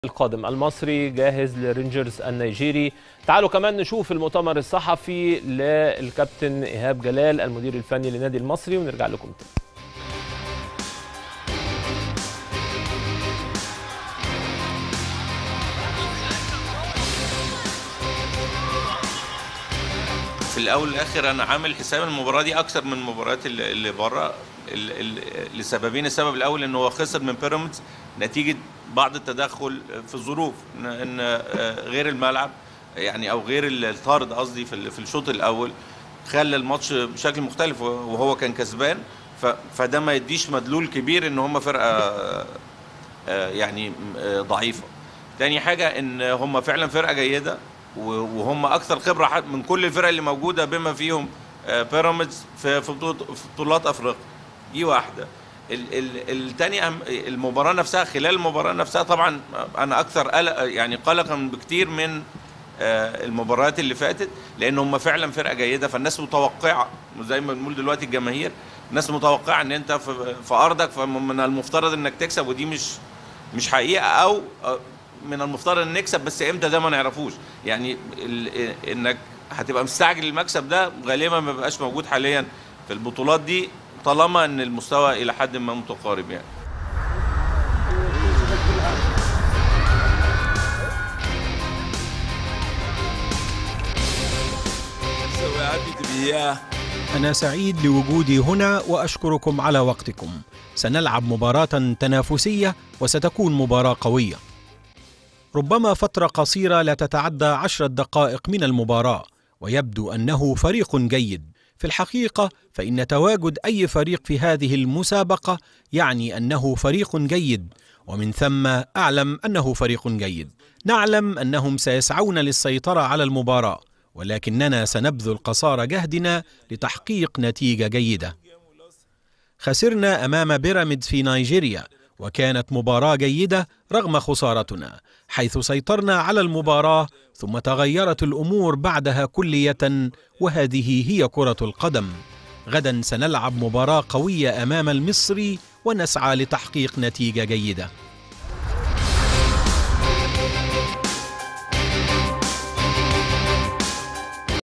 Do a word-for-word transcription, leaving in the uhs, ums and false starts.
القادم المصري جاهز لرينجرز النيجيري. تعالوا كمان نشوف المؤتمر الصحفي للكابتن إيهاب جلال المدير الفني للنادي المصري ونرجع لكم تاني. في الاول والاخر انا عامل حساب المباراه دي اكثر من المباريات اللي بره لسببين. السبب الاول انه هو خسر من بيراميدز نتيجه بعض التدخل في الظروف، ان غير الملعب يعني او غير الطارد قصدي في الشوط الاول خلى الماتش بشكل مختلف وهو كان كسبان، فده ما يديش مدلول كبير ان هم فرقه يعني ضعيفه. تاني حاجه ان هم فعلا فرقه جيده وهم اكثر خبره من كل الفرق اللي موجوده بما فيهم بيراميدز في في بطولات افريقيا. دي واحده. الثانيه المباراه نفسها، خلال المباراه نفسها طبعا انا اكثر قلق يعني قلقا بكتير من المباريات اللي فاتت، لان هم فعلا فرقه جيده، فالناس متوقعه زي ما بنقول دلوقتي الجماهير، الناس متوقعه ان انت في ارضك فمن المفترض انك تكسب، ودي مش مش حقيقه، او من المفترض ان نكسب بس امتى ده ما نعرفوش. يعني انك هتبقى مستعجل المكسب ده غالبا ما بيبقاش موجود حاليا في البطولات دي طالما ان المستوى الى حد ما متقارب. يعني أنا سعيد لوجودي هنا وأشكركم على وقتكم. سنلعب مباراة تنافسية وستكون مباراة قوية، ربما فترة قصيرة لا تتعدى عشر دقائق من المباراة، ويبدو أنه فريق جيد. في الحقيقة فإن تواجد أي فريق في هذه المسابقة يعني أنه فريق جيد، ومن ثم أعلم أنه فريق جيد. نعلم أنهم سيسعون للسيطرة على المباراة، ولكننا سنبذل قصارى جهدنا لتحقيق نتيجة جيدة. خسرنا أمام بيراميدز في نيجيريا، وكانت مباراة جيدة رغم خسارتنا، حيث سيطرنا على المباراة ثم تغيرت الأمور بعدها كلية، وهذه هي كرة القدم. غدا سنلعب مباراة قوية أمام المصري ونسعى لتحقيق نتيجة جيدة.